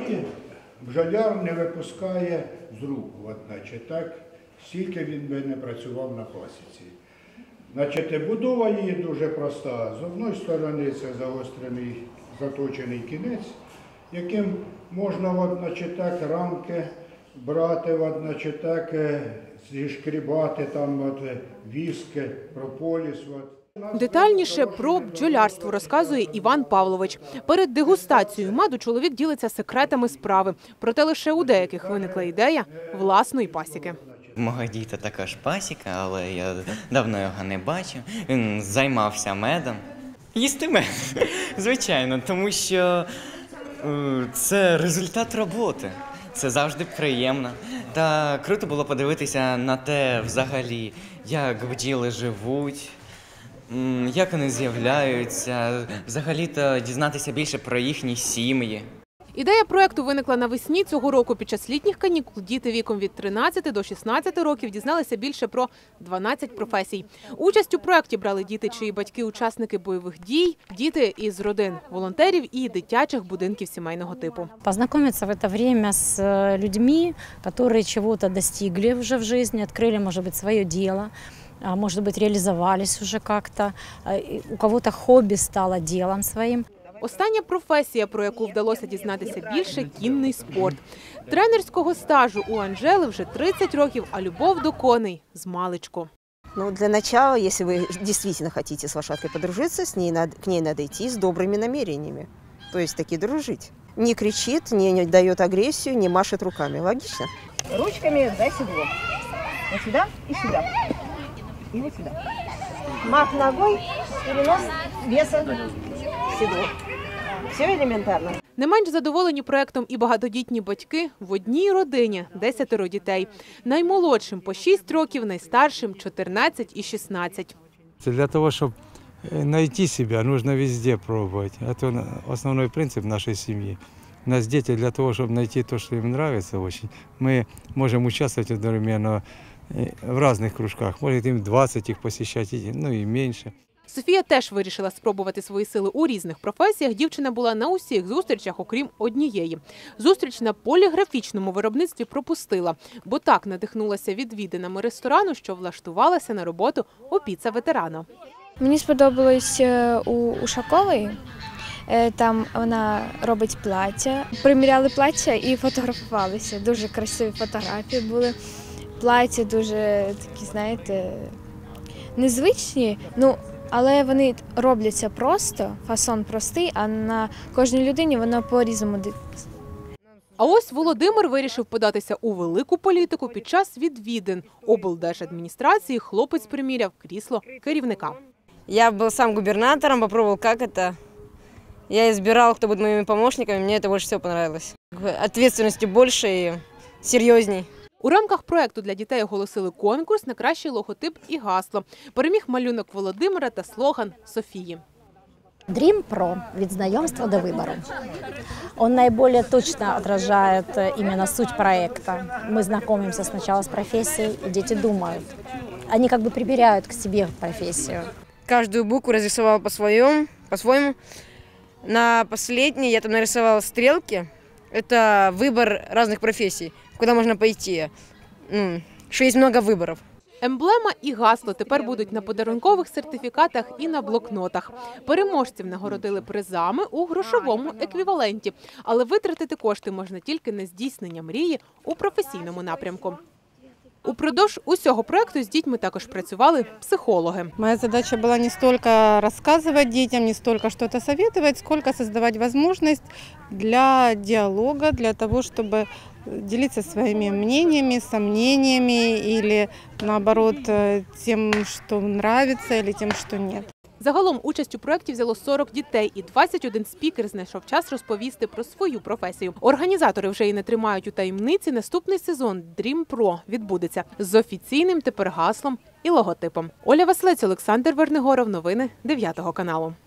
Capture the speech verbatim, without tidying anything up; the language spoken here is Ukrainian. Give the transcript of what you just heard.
Взагалі бджоляр не випускає з рук, от, значить, так, стільки він би не працював на пасіці. Значить, будова її дуже проста. З одної сторони це загострений заточений кінець, яким можна от, значить, так, рамки брати, от, значить, так, зішкрібати там от, віск, прополіс. От. Детальніше про бджолярство розказує Іван Павлович. Перед дегустацією меду чоловік ділиться секретами справи. Проте лише у деяких виникла ідея власної пасіки. У мого діда також пасіка, але я давно його не бачив. Він займався медом. Їсти мед, звичайно, тому що це результат роботи. Це завжди приємно. Та круто було подивитися на те взагалі, як бджіли живуть, як вони з'являються, взагалі-то дізнатися більше про їхні сім'ї. Ідея проєкту виникла навесні цього року. Під час літніх канікул діти віком від тринадцяти до шістнадцяти років дізналися більше про дванадцять професій. Участь у проєкті брали діти, чиї батьки – учасники бойових дій, діти із родин волонтерів і дитячих будинків сімейного типу. Познайомитися в це час з людьми, які чогось досягли вже в житті, відкрили, може, своє діло. Может быть, реализовались уже как-то, у кого-то хобі стало ділом своїм. Остання професія, про яку вдалося дізнатися більше – кінний спорт. Тренерського стажу у Анжели вже тридцять років, а любов до коней – змалечку. Ну, для начала, если вы действительно хотите с лошадкой подружиться, с ней надо, к ней надо идти с добрыми намерениями. То есть таки дружить. Не кричит, не, не дает агрессию, не машет руками. Логично? Ручками за седло. Вот сюда и сюда. И вот сюда. Мах ногой, перенос веса в седло. Все елементарно. Не менш задоволені проєктом і багатодітні батьки. В одній родині десятеро дітей. Наймолодшим по шість років, найстаршим – чотирнадцять і шістнадцять. Для того, щоб знайти себе, потрібно везде пробувати. Це основний принцип нашої сім'ї. У нас діти для того, щоб знайти те, що їм подобається дуже. Ми можемо участвувати одновременно в різних кружках. Може, їм двадцять їх посещати, ну і менше. Софія теж вирішила спробувати свої сили у різних професіях. Дівчина була на усіх зустрічах, окрім однієї. Зустріч на поліграфічному виробництві пропустила, бо так надихнулася відвідинами ресторану, що влаштувалася на роботу у піца-ветерана. Мені сподобалось у Ушакової. Там вона робить плаття. Приміряли плаття і фотографувалися. Дуже красиві фотографії були. Плаття дуже такі, знаєте, незвичні, ну, але вони робляться просто, фасон простий, а на кожній людині воно по-різному дивиться. А ось Володимир вирішив податися у велику політику під час відвідин облдержадміністрації. Хлопець приміряв крісло керівника. Я був сам губернатором, попробував, як це. Я избирал, хто буде моїми помощниками, мені це більше всього подобалось. Відповідальності більше і серйозній. У рамках проєкту для дітей оголосили конкурс на кращий логотип і гасло. Переміг малюнок Володимира та слоган Софії. Dream Pro від знайомства до вибору. Он наиболее точно отражает именно суть проекта. Мы знакомимся сначала с профессией, и дети думают. Они как бы прибирают к себе профессию. Каждую букву разрисовал по-своему. по-своему. На последней я там нарисовал стрелки. Это выбор разных профессий, куда можно пойти. Ну, что есть много выборов. Емблема і гасло тепер будуть на подарункових сертифікатах і на блокнотах. Переможців нагородили призами у грошовому еквіваленті. Але витратити кошти можна тільки на здійснення мрії у професійному напрямку. Упродовж усього проєкту з дітьми також працювали психологи. Моя задача була не стільки розказувати дітям, не стільки щось советувати, скільки створити можливість для діалогу, для того, щоб делиться своими мнениями, сомнениями или, наоборот, тем, что нравится, или тем, что нет. Загалом участь у проєкті взяло сорок дітей, і двадцять один спікер знайшов час розповісти про свою професію. Організатори вже і не тримають у таємниці. Наступний сезон Dream Pro відбудеться з офіційним тепер гаслом і логотипом. Оля Василець, Олександр Вернигоров. Новини дев'ятого каналу.